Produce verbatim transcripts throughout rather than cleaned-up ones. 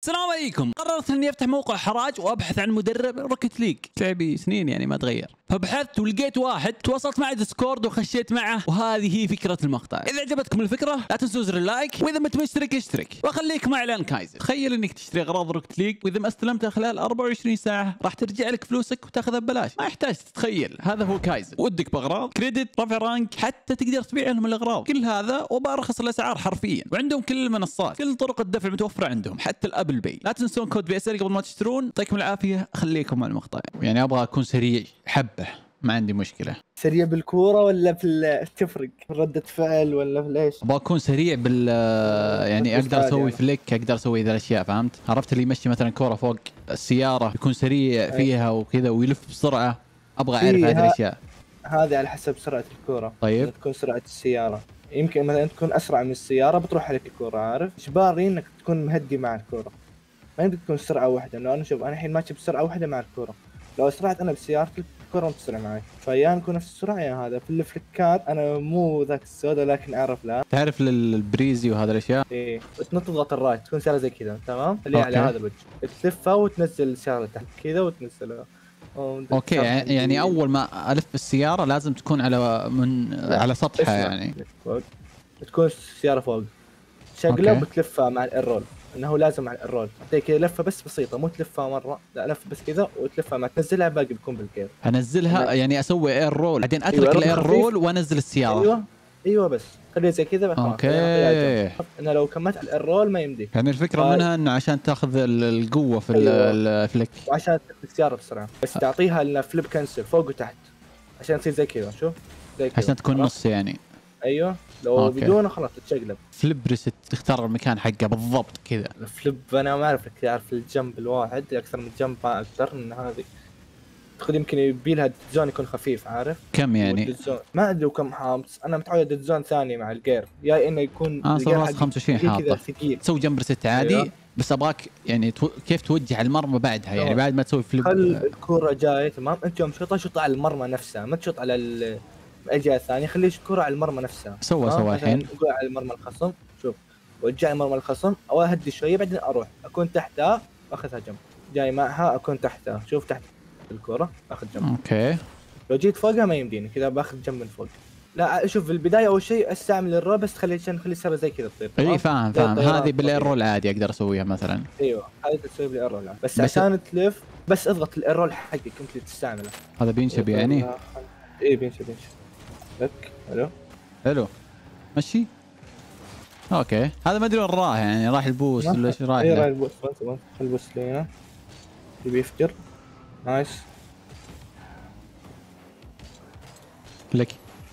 السلام عليكم. قررت اني افتح موقع حراج وابحث عن مدرب روكت ليج. لعبي سنين يعني ما تغير، فبحثت ولقيت واحد، تواصلت مع ديسكورد وخشيت معه، وهذه هي فكره المقطع. اذا عجبتكم الفكره لا تنسوا زر اللايك، واذا ما مشترك اشترك وخليك مع اعلان كايزر. تخيل انك تشتري اغراض روكت ليج واذا ما استلمتها خلال أربعة وعشرين ساعه راح ترجع لك فلوسك وتاخذها ببلاش. ما يحتاج تتخيل، هذا هو كايزر. ودك باغراض كريدت، رفع رانك، حتى تقدر تبيع لهم الاغراض، كل هذا وبارخص الاسعار حرفيا. وعندهم كل المنصات، كل طرق الدفع متوفره عندهم، حتى الابل باي. لا تنسون كود بي اس ال قبل ما تشترون. يعطيكم العافيه، خليكم مع المقطع. يعني ابغى اكون سريع حبه، ما عندي مشكله. سريع بالكوره ولا في تفرق ردة فعل ولا في ليش؟ ابغى اكون سريع بال يعني اقدر اسوي فليك، اقدر اسوي ذا الاشياء، فهمت؟ عرفت اللي يمشي مثلا كوره فوق السياره يكون سريع فيها وكذا ويلف بسرعه. ابغى اعرف هذه الاشياء. هذه على حسب سرعه الكوره. طيب تكون سرعه السياره، يمكن مثلا تكون اسرع من السياره بتروح عليك الكوره، عارف؟ اجباري انك تكون مهدي مع الكوره، ما يمديك تكون سرعه واحده. لانه انا شوف انا الحين ماشي بسرعه واحده مع الكوره، لو اسرعت انا بسيارتي الكوره ما تسرع معي، فيا نكون نفس السرعه يا هذا. في الفليكات انا مو ذاك السوداء لكن اعرف لا تعرف للبريزي وهذا الاشياء. ايه تنط تضغط الرايت تكون سياره زي كذا، تمام؟ اللي على هذا الوجه تلفها وتنزل السياره تحت كذا وتنزلها. اوكي، يعني اول ما الف السياره لازم تكون على من على سطحها، يعني فوق. تكون السياره فوق شقلب وتلفها مع الرول، انه لازم مع الرول تعطيك كذا لفه بس بسيطه، مو تلفها مره، لا لف بس كذا وتلفها، ما تنزلها باقي بيكون بالكيف. انزلها يعني اسوي اير رول بعدين اترك أيوة الاير رول وانزل السياره. ايوه ايوه بس خليها زي كذا. اوكي، انا لو كملت على الرول ما يمديك. يعني الفكره ف... منها انه عشان تاخذ القوه في أيوة. الفليك، وعشان تلف السياره بسرعه، بس أه. تعطيها الفليب كنسل فوق وتحت عشان تصير زي كذا. شوف زي كذا عشان تكون خلاص. نص يعني. ايوه لو أوكي. بدونه خلاص تتشقلب. فليب ريست، تختار المكان حقه بالضبط كذا. الفليب انا ما اعرف لك، اعرف الجنب الواحد اكثر من جنب، ما اقدر من هذه تاخذ. يمكن يبي لها ديزون يكون خفيف، عارف كم يعني؟ ما ادري كم حامس. انا متعود ديزون ثاني مع الجير، يا انه يكون اه صار خمسة وعشرين حاطه تسوي جمبر ست عادي. أيوة. بس ابغاك يعني تو... كيف توجه المرمى بعدها، يعني بعد ما تسوي فليب. خل الكره جايه تمام، انت يوم شوطها شوط على المرمى نفسها، ما تشوط على ال الجهه الثانيه، خليش الكره على المرمى نفسها. سوى سوى الحين اقول على المرمى الخصم، شوف وجه المرمى الخصم او اهدي شويه بعدين اروح اكون تحتها اخذها جنب، جاي معها اكون تحتها، شوف تحت الكره اخذ جنب. اوكي لو جيت فوقها ما يمديني كذا، باخذ جنب من فوق. لا شوف في البدايه اول شيء استعمل الرول بس تخلي عشان نخلي السياره زي كذا تطير. اي فاهم فاهم، هذه بالايرول عادي اقدر اسويها مثلا. ايوه هذه تسوي بالايرول بس, بس عشان تلف بس اضغط الايرول حقك انت اللي تستعمله. هذا بينشب يعني؟ اي بينشب بينشب لك. حلو حلو مشي. اوكي هذا ما ادري وين راح، يعني راح البوست ولا ايش رايح؟ اي راح البوست. خل البوست لينا يبي يفجر. نايس لك.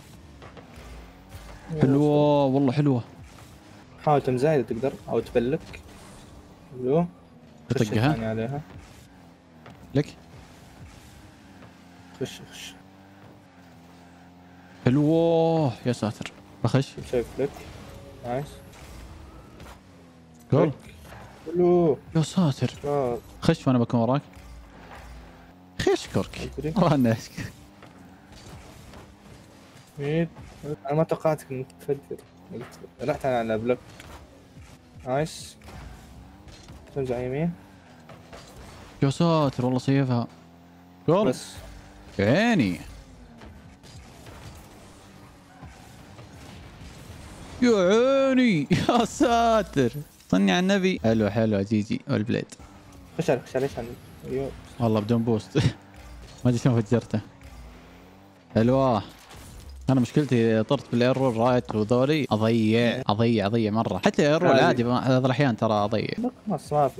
حلوه والله حلوه. حاول تمزح اذا تقدر او تبلك. حلو تطقها عليها لك. خش خش. حلوه يا ساتر بخش. شايف لك. نايس جول. حلو يا ساتر. خش وانا بكون وراك. خشكرك وانا اشكر. ميت انا ما توقعتك انك تفجر، رحت انا على بلوك. نايس ترجع يمين. يا ساتر والله سيفها. جول بس عيني. يا عيني يا ساتر صني على النبي. حلو حلو جيجي والبليد. خش عليك خش عليك ايوه والله بدون بوست ما ادري شلون فجرته. حلوه. انا مشكلتي طرت بالايرور رايت وذولي اضيع اضيع اضيع مره، حتى الايرور عادي بعض الاحيان ترى اضيع. خلاص ما في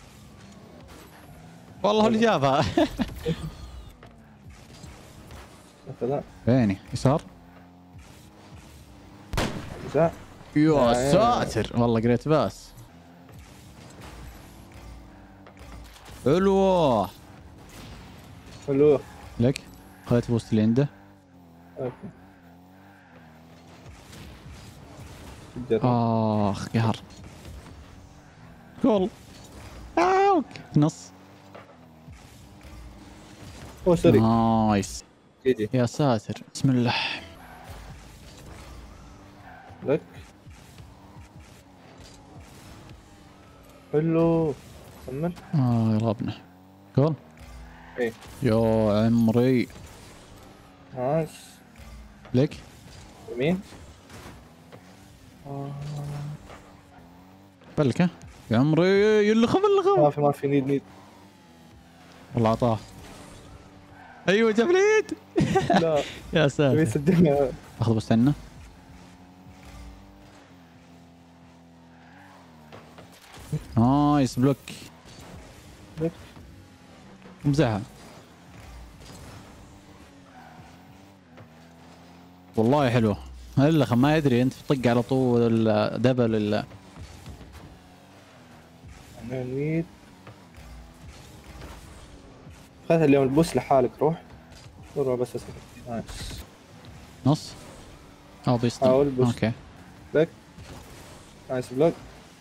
والله اللي جابها. عيني يسار. يا ساتر والله قريت باس. حلوه حلوه لك. خذيت بوست اللي عنده. اوكي اخ قهر. جول. اوك نص. اوه سوري. نايس يا ساتر. بسم الله لك. حلو كمل. اه يرغبنا. كول. ايه يا عمري. نايس. لك. يمين. آه. بلكه. يا عمري يلا خف اللي ما خف. في ما في نيد نيد. والله عطاه. ايوه جاب اليد. لا يا يبي ساتر. يسجلنا. اخذ بس عنه. نايس بلوك. لك. امزحها. والله حلوه. الا ما يدري انت تطق على طول دبل ولا. أنا نيد. خذها اليوم البوس لحالك روح. روح بس اسكت. نايس. نص. او بيسطن. حاول بوس. اوكي. لك. نايس بلوك.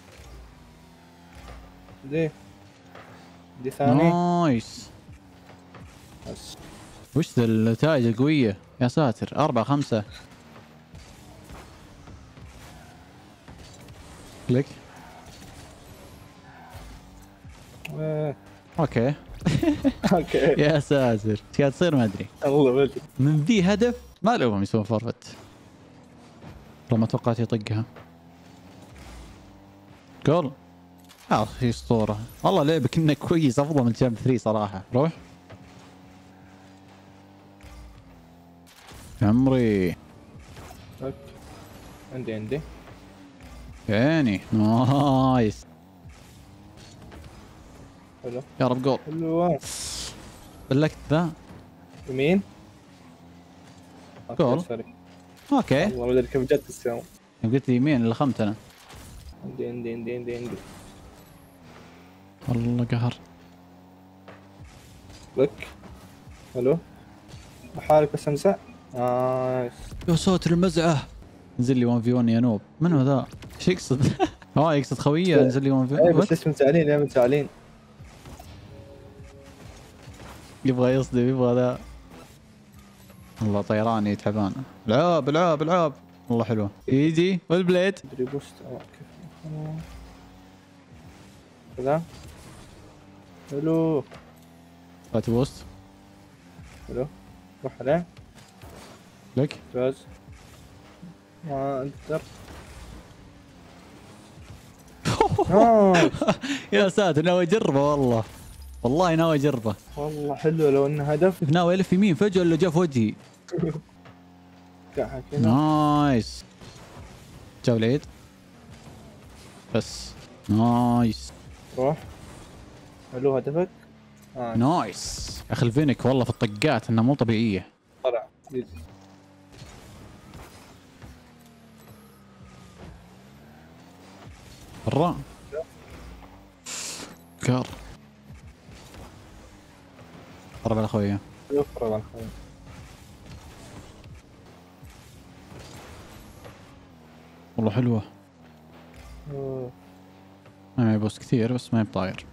دي دي ثاني. نايس. بس وش ذا النتائج القوية يا ساتر. أربعة خمسة. كليك. آه. اوكي. اوكي. يا ساتر ايش قاعد تصير ما ادري. الله بلد. من ذي هدف ما لهم يسوون فورفت. والله ما توقعت يطقها. جول. يا اخي اسطورة. والله لعبك انك كويس افضل من شامب ثلاثة صراحة. روح. يا عمري. لك. عندي عندي. عيني. نايس. حلو. يا رب جول. حلوة. بلكت ذا. يمين. جول. اوكي سوري. اوكي. والله ما ادري كيف جت السيوم. قلت لي يمين اللي خمت انا. عندي عندي عندي عندي عندي. والله قهر. لك. حلو. بحالك بس امسح. نايس. يا ساتر المزعه. انزل لي واحد في واحد يا نوب. من هو ذا؟ ايش يقصد؟ اه يقصد خويه انزل لي واحد في ايه بس واحد. ليش متزعلين ليه متزعلين؟ يبغى يصدم يبغى ذا. والله طيراني تعبان. العاب العاب العاب. والله حلوه. يجي والبليد. ادري بوست أو كيف. كذا. حلو. فات بوست. حلو. روح عليه. لك. جاز. ما اقدر. نايس. يا ساتر ناوي اجربه والله. والله ناوي اجربه. والله حلو لو انه هدف. ناوي الف يمين فجاه اللي جاء في وجهي. كذا. نايس. جاب العيد. بس. نايس. روح. حلو هدفك. آه. نايس. يا اخي الفينك والله في الطقات انها مو طبيعيه. طلع. يجي. برا. كار. قرب على خويه. يفرض على الخير. والله حلوه. أوه. ما معي بوس كثير بس ما هي بطاير.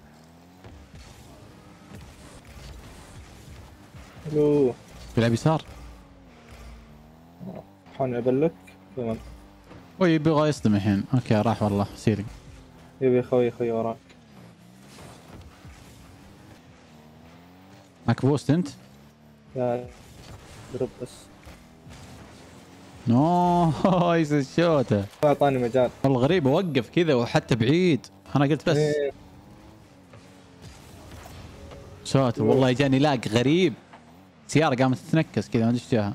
حلو. بيلعب يسار. حاول ابلك. تمام. وي يبغى يصدم الحين. اوكي راح والله سيري. يبي خوي خوي وراك. معك بوست انت؟ لا ضرب بس. نايس الشوطه. ما اعطاني مجال. والله غريب اوقف كذا وحتى بعيد. انا قلت بس. إيه. شوت والله جاني لاق غريب. سيارة قامت تتنكس كذا ما ادري ايش جاها.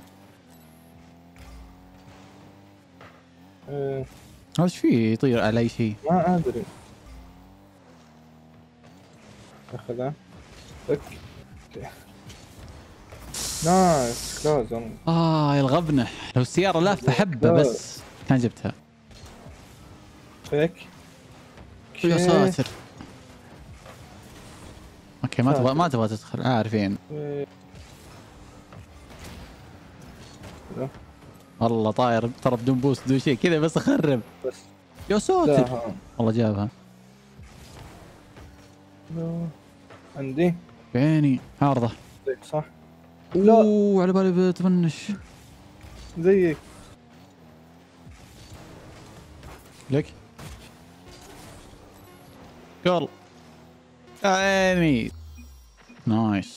إيه. هذا ايش فيه يطير على اي شيء؟ ما ادري. اخذها. فك. أوكي. نايس كلوز. اه يا الغبنة. لو السيارة لافة حبة بس كان جبتها. فك. يا ساتر. اوكي ما تبغى ما تبغى تدخل عارفين. إيه. والله طاير ترى بدون بوست بدون شيء كذا بس اخرب. بس. يا لا ساتر. ها. والله جابها. لا. عندي. بعيني عارضة. زيك صح. لا. اوه على بالي بتفنش. زيك. لك. جول. امين. نايس.